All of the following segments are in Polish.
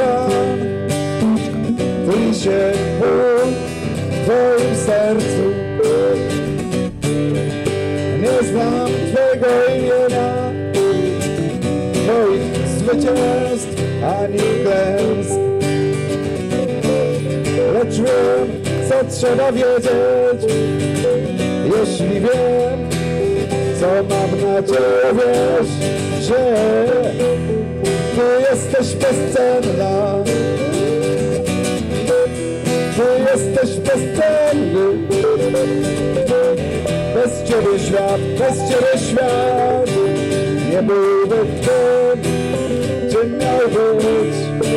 plan, tli się ból w twoim sercu. Nie znam twego imienia, twoich zwycięstw ani klęsk, lecz wiem, co trzeba wiedzieć. Jeśli wiem, co mam nadzieję, wiesz, że Ty jesteś bezcenna. Ty jesteś bezcenny. Bez Ciebie świat nie byłby tym, czym miał być.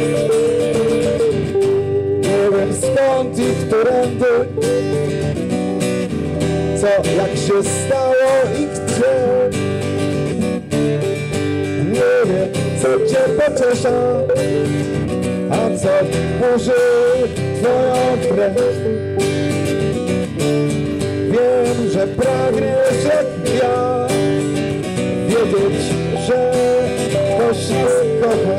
Nie wiem skąd i którędy, co, jak się stało i gdzie. Nie wiem, co Cię pociesza, a co burzy Twoją krew. Wiem, że pragniesz jak ja wiedzieć, że ktoś nas kocha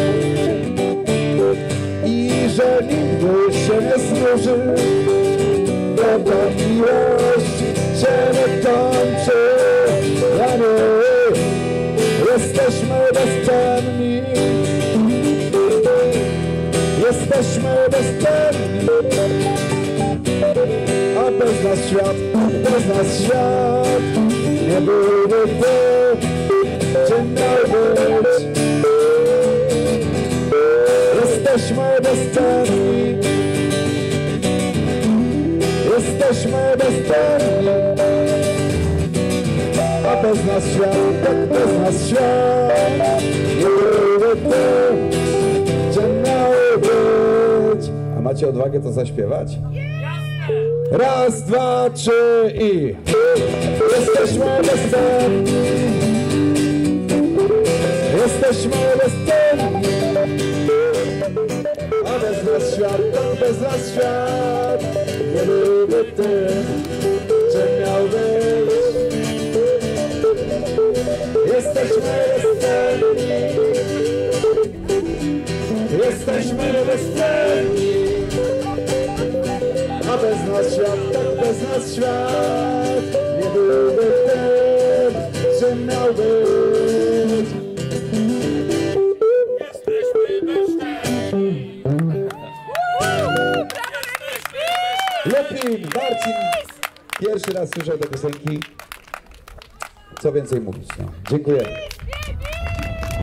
i że nigdy się nie znuży, bo ta miłość się nie kończy. Ja nie, jesteśmy bezcenni, jesteśmy bezcenni, a bez nas świat nie byłby tym, czym miał być. Jesteśmy bezcenni, jesteśmy bezcenni, a bez nas świat nie byłby tym, czym miał być. A macie odwagę to zaśpiewać? Raz, dwa, trzy i... Jesteśmy bezcenni, jesteśmy bezcenni, a bez nas świat nie byłby tym, czym miał być. Jesteśmy bezcenni, jesteśmy bezcenni, a bez nas świat nie byłby tym, czym miał być. Jesteśmy bezcenni. Lupin, Marcin, pierwszy raz słyszę te piosenki. Co więcej mówić, no. Dziękuję.